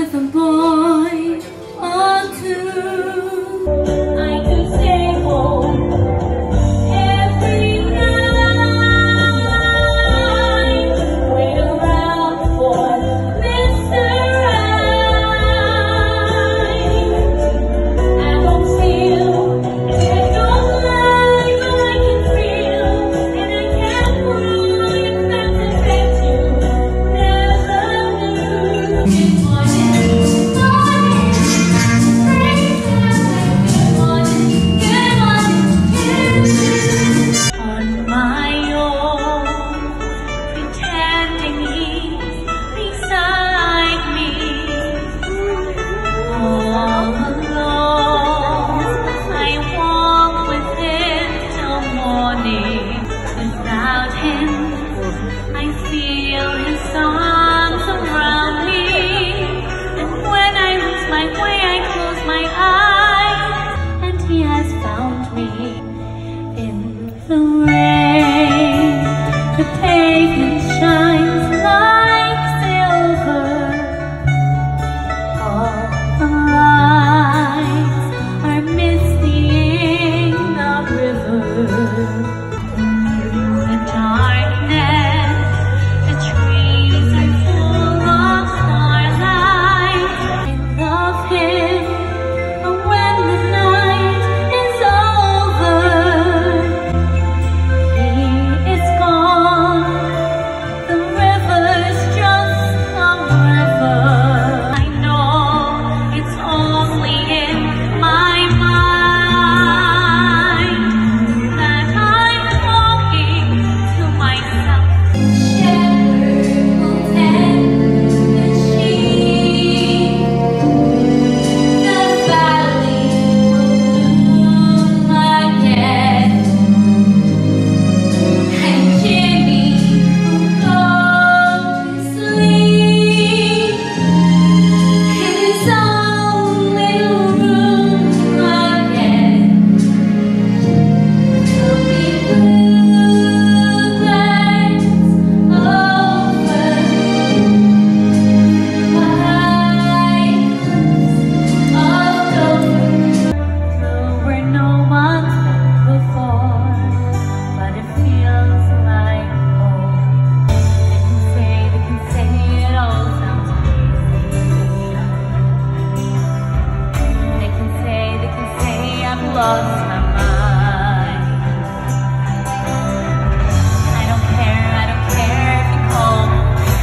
with a boy or two. I could stay home every night, wait around for Mr. Right. I don't feel, I don't like, but I can feel, and I can't prove if that's the best you never knew. Good morning, morning, good morning, good morning, on my own, pretending he's beside me, all alone. I walk with him till morning. Without him, I feel his arms around me, and when I lose my way, I close my eyes, and he has found me in the rain. The pavement shines like silver, all the lights are mistying the river. Through the darkness, the trees are full of starlight. I love him, but when the night is over, he is gone. The river's just a river. I know it's only in my mind that I'm talking to myself. Shepherd will tend the sheep, the valley will bloom again, and Jimmy will go to sleep in his own little room again. There'll be bluebirds over white cliffs of Dover. Where no one's been before, but it feels like home. They can say it all sounds crazy. They can say I've lost my mind. I don't care if you call me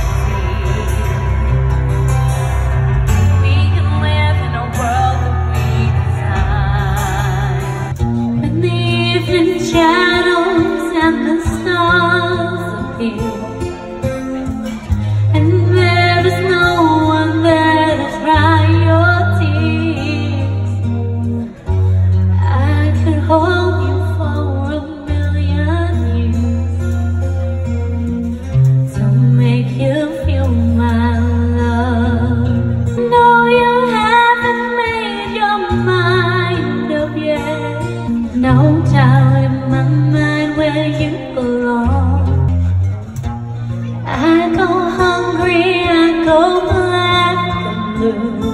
crazy. We can live in a world that we design. When the evening shadows and the stars appear, and there is no one there to dry your tears, I could hold you for a million years to make you feel my love. No, you haven't made your mind up yet. No doubt in my mind where you belong. I go hungry, I go black and blue.